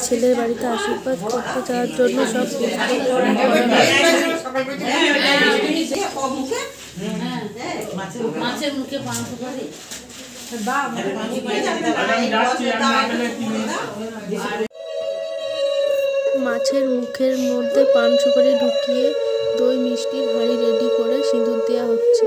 ছেলের বাড়িতে আশীর্বাদ করতে যাওয়ার জন্য সব মাছের মুখে পান সুপারি মাছের মুখের মধ্যে পান সুপারি ঢুকিয়ে দই মিষ্টির হাঁড়ি রেডি করে সিঁদুর দেওয়া হচ্ছে।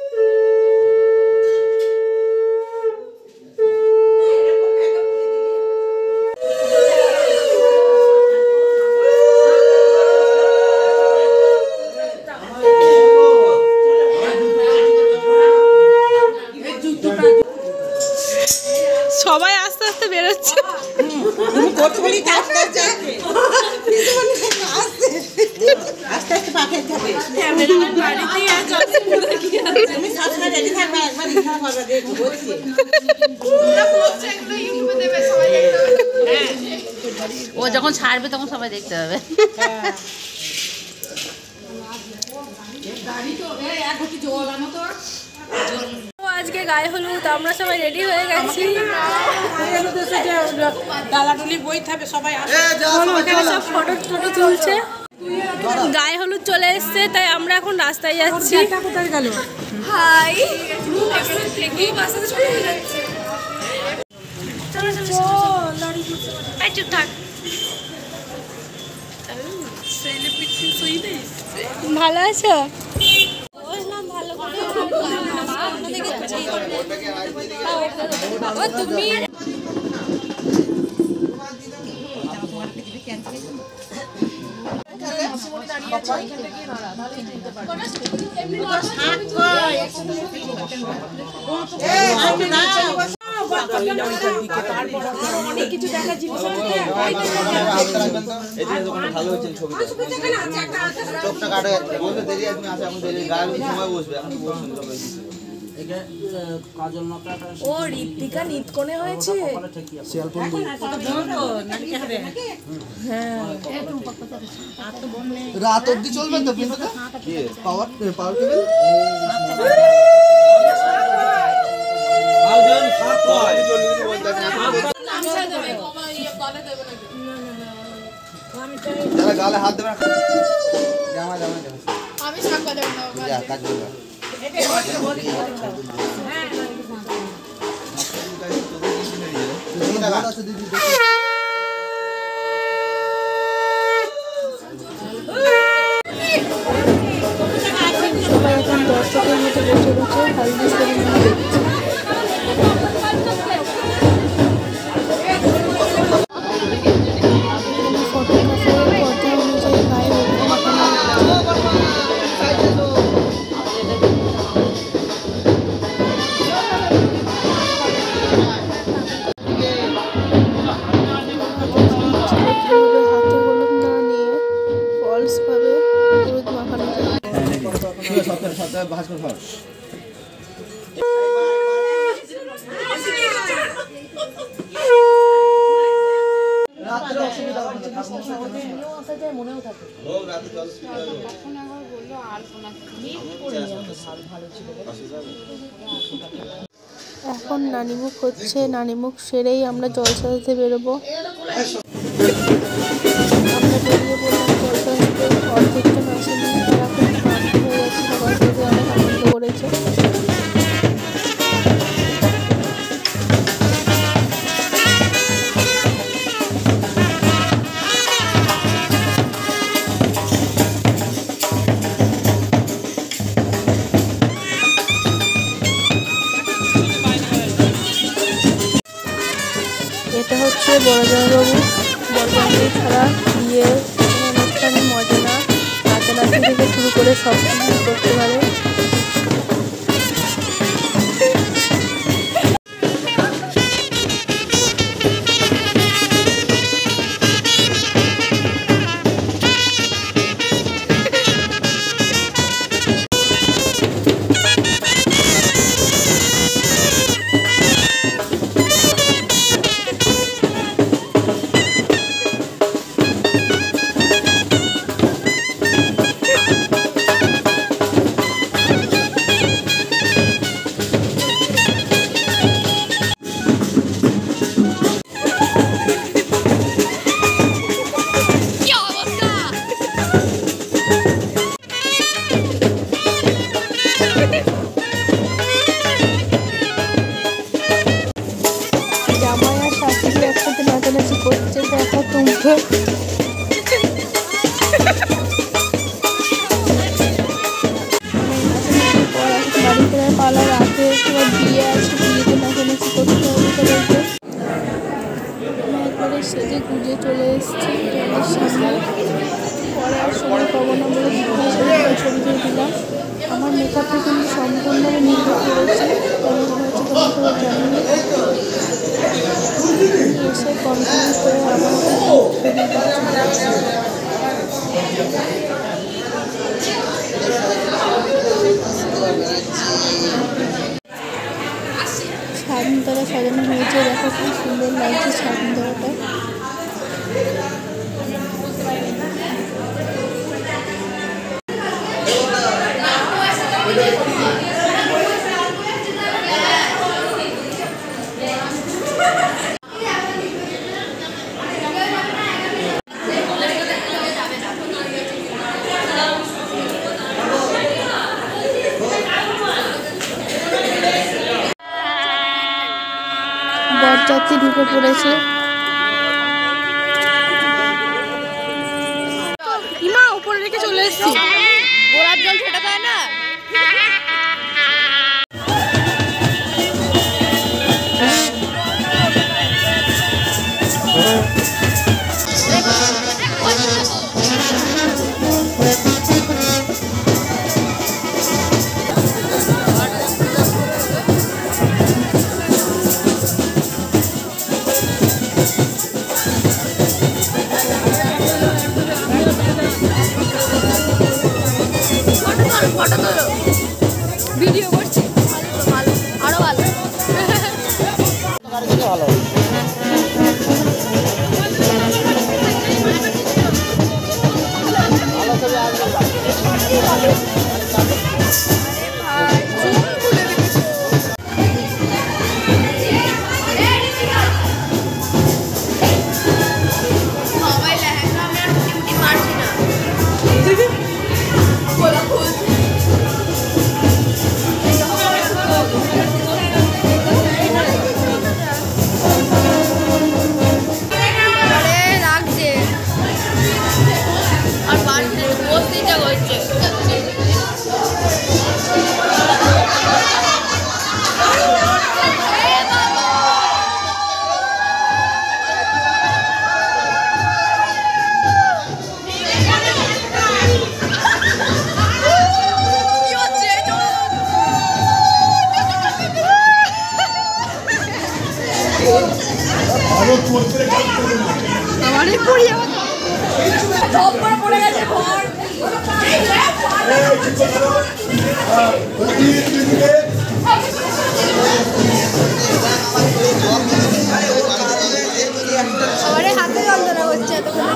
সবাই আস্তে আস্তে বেরোচ্ছে। ও যখন ছাড়বে তখন সবাই দেখতে হবে। আজকে গায়ে হলুদ আমরা সবাই রেডি হয়ে গেছি। সব ফটো ফটো তুলছে। গায়ে হলুদ চলে এসছে তাই আমরা এখন রাস্তায় যাচ্ছি। হাই চুপ থাক। ভালো আছো? তুমি কিছু দেখা জিনিস ভালো হয়েছে ছবি চোখটা কাটা যাচ্ছে বলতে দেরি আছে আসে এখন দেরি গায়ে সময় বসবে এখন বসবে ও ঋতিকা নিতকোণে হয়েছে রাত অব্দি চলবে তো কিন্তু পাওয়ার কেবল গালে হাত দেবে জামা জামা আমি সাক্ষা দেব না কাজ করবে সবাই এখন দর্শকের মতো বসে বসে হালদি সেরেমনি দেখছে। এখন নানিমুখ হচ্ছে, নানিমুখ সেরেই আমরা জল সাজাতে বেরোবো। আমরা বেরিয়ে বললাম জল সাজাতে, অর্ধেকটা নাচেনি, তারা খুব ক্লান্ত হয়ে গেছে, সবাই সাথে অনেক আনন্দ করেছে। এটা হচ্ছে বড়জামাইবাবু বড়জামাই ছাড়া বিয়ে অনুষ্ঠানে মজা নাচানাচি থেকে শুরু করে সব কিছু করতে পারে। বাড়ি ফেরার পালা, রাতে তোমার বিয়ে আছে, বিয়েতে নাচানাচি করতে হবে সবাইকে। আমি একবারে সেজে গুজে চলে এসেছি তোমাদের সামনে। পরে আর সময় পাবো না বলে ছবি তুলে দিলাম। আমার মেকআপটা কিন্তু সম্পূর্ণভাবে নির্ভর করেছে, কেমন হয়েছে তোমার সবাই জানিয়ে এসে কনফিডেন্স করে আমার ছাদতলা সাজানো হয়েছে। দেখো খুব সুন্দর লাগছে ছাদতলাটা। বরযাত্রী ঢুকে পড়েছে। ইমা উপরে রেখে চলে এসেছি। গোলাপ জল ছেটা দেয় না। ভিডিও করছি, ভালো আরো ভালো। আমারে পড়ি আমার পড়ে গেছে ঘর। আমারে হাতে যন্ত্রণা হচ্ছে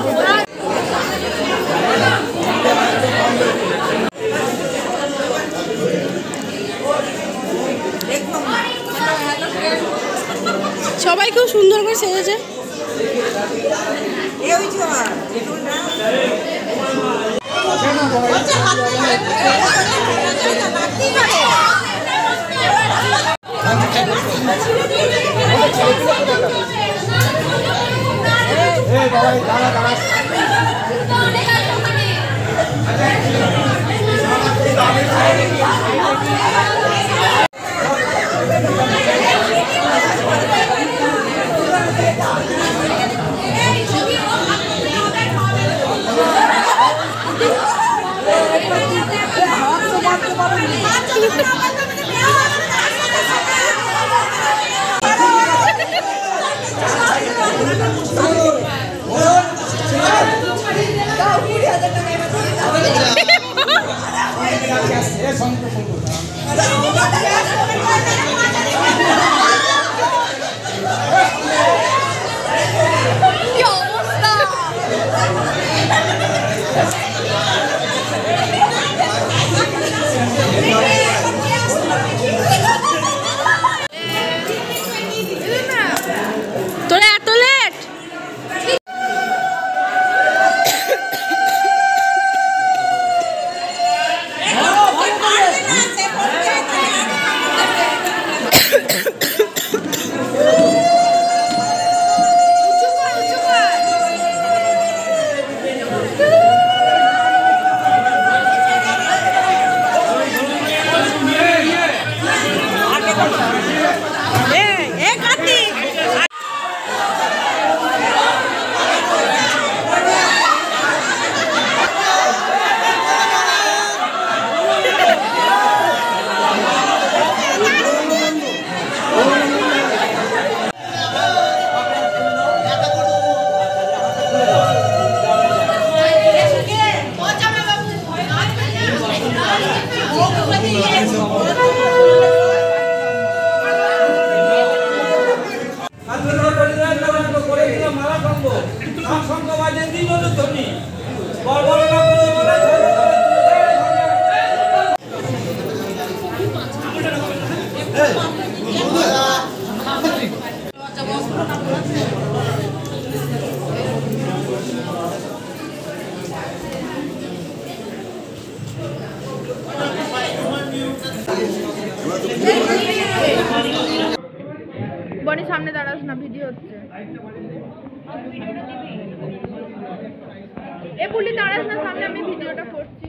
সবাই খুব সুন্দর করে সেজেছে। বনি সামনে দাঁড়াস না, ভিডিও হচ্ছে। এ পুলি দাঁড়াস না সামনে, আমি ভিডিওটা করছি।